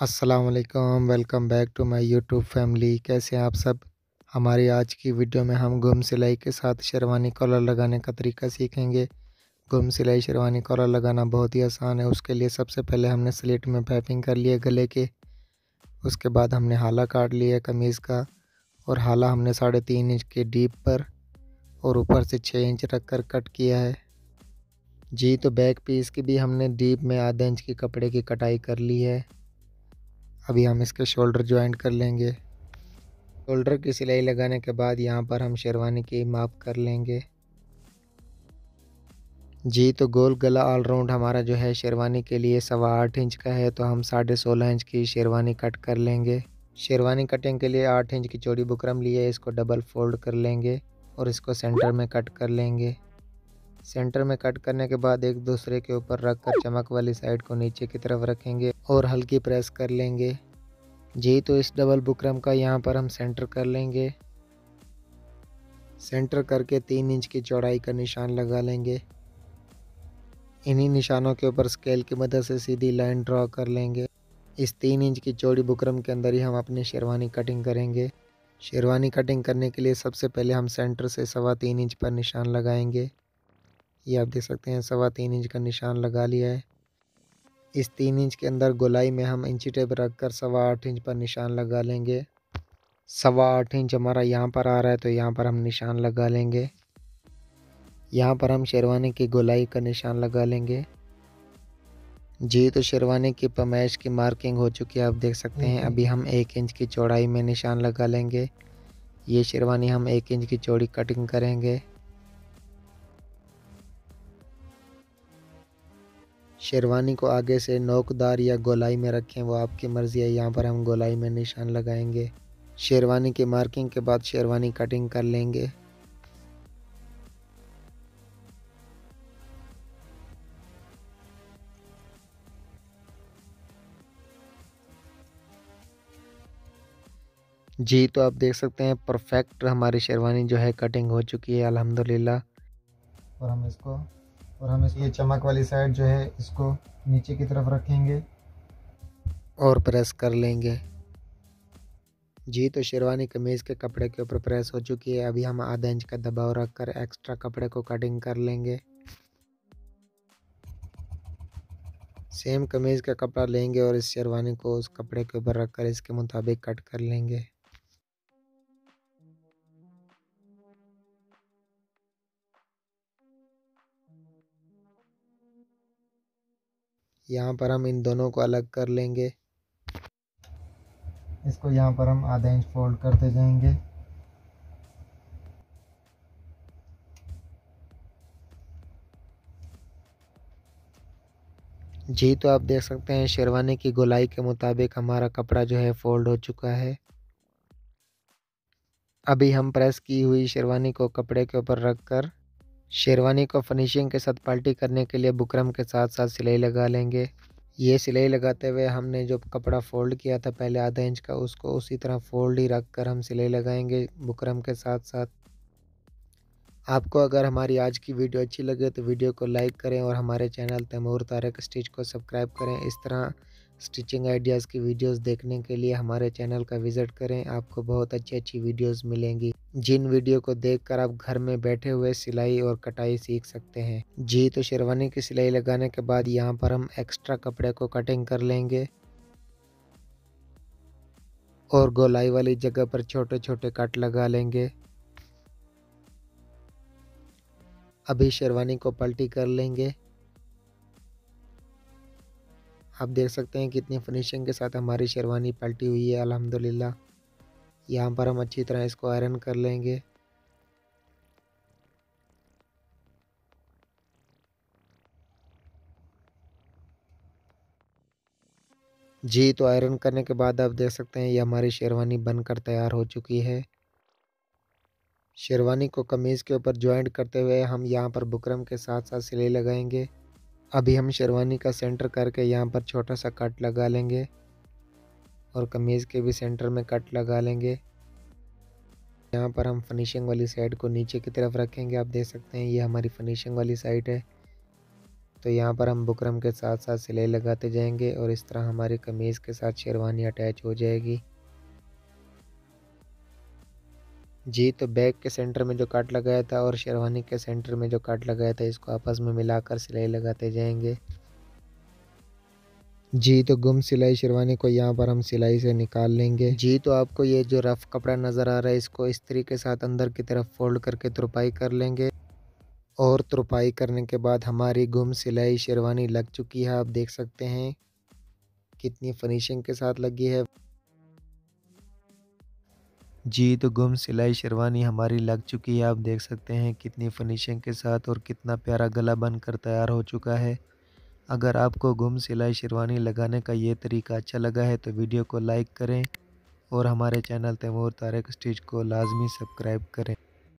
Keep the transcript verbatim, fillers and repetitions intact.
अस्सलाम वालेकुम, welcome back to my YouTube family. कैसे हैं आप सब। हमारी आज की वीडियो में हम गुम सिलाई के साथ शेरवानी कॉलर लगाने का तरीका सीखेंगे। गुम सिलाई शेरवानी कॉलर लगाना बहुत ही आसान है। उसके लिए सबसे पहले हमने स्लिट में पाइपिंग कर लिया गले के। उसके बाद हमने हाला काट लिया कमीज़ का, और हाला हमने साढ़े तीन इंच के डीप पर और ऊपर से छः इंच रख कर कट किया है जी। तो बैक पीस की भी हमने डीप में आधा इंच की कपड़े की कटाई कर ली है। अभी हम इसके शोल्डर ज्वाइंट कर लेंगे। शोल्डर की सिलाई लगाने के बाद यहाँ पर हम शेरवानी की माप कर लेंगे जी। तो गोल गला ऑलराउंड हमारा जो है शेरवानी के लिए सवा आठ इंच का है, तो हम साढ़े सोलह इंच की शेरवानी कट कर लेंगे। शेरवानी कटिंग के लिए आठ इंच की चौड़ी बुकरम लिए, इसको डबल फोल्ड कर लेंगे और इसको सेंटर में कट कर लेंगे। सेंटर में कट करने के बाद एक दूसरे के ऊपर रख कर चमक वाली साइड को नीचे की तरफ रखेंगे और हल्की प्रेस कर लेंगे जी। तो इस डबल बुकरम का यहाँ पर हम सेंटर कर लेंगे। सेंटर करके तीन इंच की चौड़ाई का निशान लगा लेंगे। इन्हीं निशानों के ऊपर स्केल की मदद से सीधी लाइन ड्रॉ कर लेंगे। इस तीन इंच की चौड़ी बुकरम के अंदर ही हम अपनी शेरवानी कटिंग करेंगे। शेरवानी कटिंग करने के लिए सबसे पहले हम सेंटर से सवा तीन इंच पर निशान लगाएंगे। ये आप देख सकते हैं, सवा तीन इंच का निशान लगा लिया है। इस तीन इंच के अंदर गोलाई में हम इंची टेप रख कर सवा आठ इंच पर निशान लगा लेंगे। सवा आठ इंच हमारा यहाँ पर आ रहा है, तो यहाँ पर हम निशान लगा लेंगे। यहाँ पर हम शेरवानी की गोलाई का निशान लगा लेंगे जी। तो शेरवानी की पैमाइश की मार्किंग हो चुकी है, आप देख सकते हैं। अभी हम एक इंच की चौड़ाई में निशान लगा लेंगे। ये शेरवानी हम एक इंच की चौड़ी कटिंग करेंगे। शेरवानी को आगे से नोकदार या गोलाई में रखें, वो आपकी मर्ज़ी है। यहाँ पर हम गोलाई में निशान लगाएंगे। शेरवानी की मार्किंग के बाद शेरवानी कटिंग कर लेंगे। जी। तो आप देख सकते हैं परफेक्ट हमारी शेरवानी जो है कटिंग हो चुकी है अल्हम्दुलिल्लाह। और हम इसको और हम इस ये चमक वाली साइड जो है इसको नीचे की तरफ रखेंगे और प्रेस कर लेंगे जी। तो शेरवानी कमीज़ के कपड़े के ऊपर प्रेस हो चुकी है। अभी हम आधा इंच का दबाव रखकर एक्स्ट्रा कपड़े को कटिंग कर लेंगे। सेम कमीज़ का कपड़ा लेंगे और इस शेरवानी को उस कपड़े के ऊपर रखकर इसके मुताबिक कट कर लेंगे। यहाँ पर हम इन दोनों को अलग कर लेंगे। इसको यहाँ पर हम आधा इंच फोल्ड करते जाएंगे। जी। तो आप देख सकते हैं शेरवानी की गोलाई के मुताबिक हमारा कपड़ा जो है फोल्ड हो चुका है। अभी हम प्रेस की हुई शेरवानी को कपड़े के ऊपर रखकर शेरवानी को फिनिशिंग के साथ पलटी करने के लिए बुकरम के साथ साथ सिलाई लगा लेंगे। ये सिलाई लगाते हुए हमने जो कपड़ा फ़ोल्ड किया था पहले आधा इंच का, उसको उसी तरह फ़ोल्ड ही रख कर हम सिलाई लगाएंगे बुकरम के साथ साथ। आपको अगर हमारी आज की वीडियो अच्छी लगे तो वीडियो को लाइक करें और हमारे चैनल तैमूर तारिक स्टिच को सब्सक्राइब करें। इस तरह स्टिचिंग आइडियाज़ की वीडियोस देखने के लिए हमारे चैनल का विज़िट करें। आपको बहुत अच्छी अच्छी वीडियोस मिलेंगी, जिन वीडियो को देखकर आप घर में बैठे हुए सिलाई और कटाई सीख सकते हैं जी। तो शेरवानी की सिलाई लगाने के बाद यहाँ पर हम एक्स्ट्रा कपड़े को कटिंग कर लेंगे और गोलाई वाली जगह पर छोटे छोटे कट लगा लेंगे। अभी शेरवानी को पलटी कर लेंगे। आप देख सकते हैं कितनी फिनिशिंग के साथ हमारी शेरवानी पलटी हुई है अल्हम्दुलिल्लाह। यहाँ पर हम अच्छी तरह इसको आयरन कर लेंगे। जी। तो आयरन करने के बाद आप देख सकते हैं ये हमारी शेरवानी बनकर तैयार हो चुकी है। शेरवानी को कमीज़ के ऊपर ज्वाइंट करते हुए हम यहाँ पर बुकरम के साथ साथ सिलाई लगाएंगे। अभी हम शेरवानी का सेंटर करके यहाँ पर छोटा सा कट लगा लेंगे और कमीज़ के भी सेंटर में कट लगा लेंगे। यहाँ पर हम फिनिशिंग वाली साइड को नीचे की तरफ रखेंगे। आप देख सकते हैं ये हमारी फिनिशिंग वाली साइड है। तो यहाँ पर हम बुकरम के साथ साथ सिलाई लगाते जाएंगे और इस तरह हमारी कमीज़ के साथ शेरवानी अटैच हो जाएगी। जी, तो बैक के सेंटर में जो कट लगाया था और शेरवानी के सेंटर में जो कट लगाया था, इसको आपस में मिलाकर सिलाई लगाते जाएंगे। जी, तो गुम सिलाई शेरवानी को यहाँ पर हम सिलाई से निकाल लेंगे। जी, तो आपको ये जो रफ़ कपड़ा नज़र आ रहा है, इसको इस्त्री के साथ अंदर की तरफ फ़ोल्ड करके तुरपाई कर लेंगे और तुरपाई करने के बाद हमारी गुम सिलाई शेरवानी लग चुकी है। आप देख सकते हैं कितनी फिनिशिंग के साथ लगी है। जी, तो गुम सिलाई शेरवानी हमारी लग चुकी है। आप देख सकते हैं कितनी फिनिशिंग के साथ और कितना प्यारा गला बनकर तैयार हो चुका है। अगर आपको गुम सिलाई शेरवानी लगाने का ये तरीका अच्छा लगा है तो वीडियो को लाइक करें और हमारे चैनल तैमूर तारिक स्टिच को लाजमी सब्सक्राइब करें।